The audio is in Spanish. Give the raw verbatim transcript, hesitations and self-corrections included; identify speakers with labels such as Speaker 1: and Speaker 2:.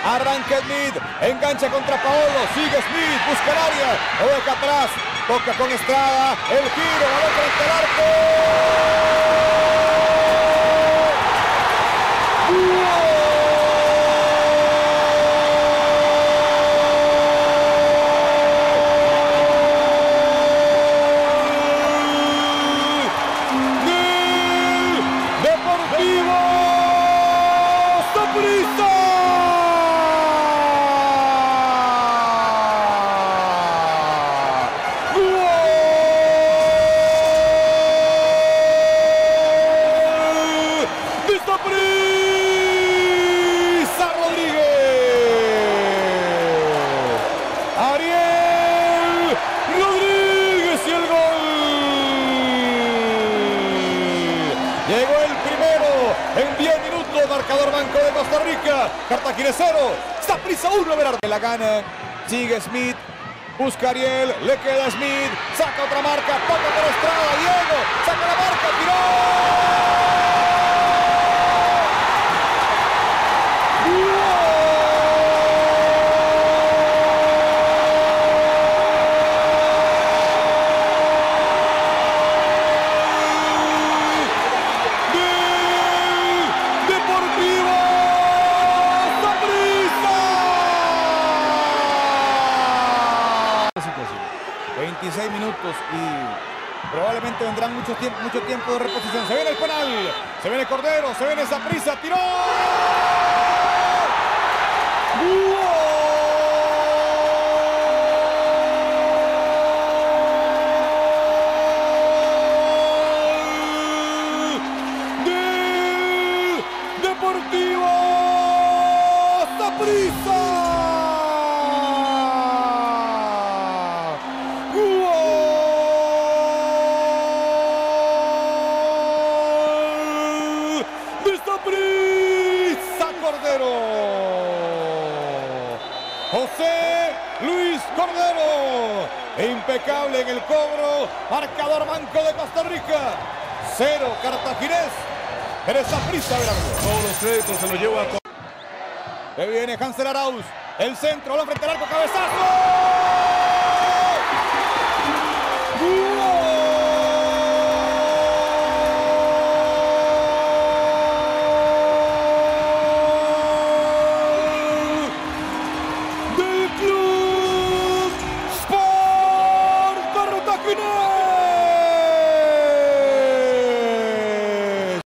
Speaker 1: Arranca Smith, engancha contra Paolo, sigue Smith, busca el área, lo deja atrás, toca con Estrada, el giro, balón frente al arco. Llegó el primero en diez minutos, marcador Banco de Costa Rica, Cartagines cero, Saprissa uno, Berardi la gana, sigue Smith, busca a Ariel, le queda Smith, saca otra marca, toca por Estrada, Diego, saca la marca, tiró. veintiséis minutos y probablemente vendrán mucho tiempo, mucho tiempo de reposición. Se viene el penal, se viene Cordero, se viene Saprissa, tiró. ¡Gol! Del Deportivo Saprissa. Cordero, José Luis Cordero, impecable en el cobro, marcador Banco de Costa Rica, cero Cartagines, pero Saprissa, Berardi.
Speaker 2: Todos los créditos se los lleva a...
Speaker 1: Que viene Hansel Arauz, el centro, lo frente al arco, cabezazo.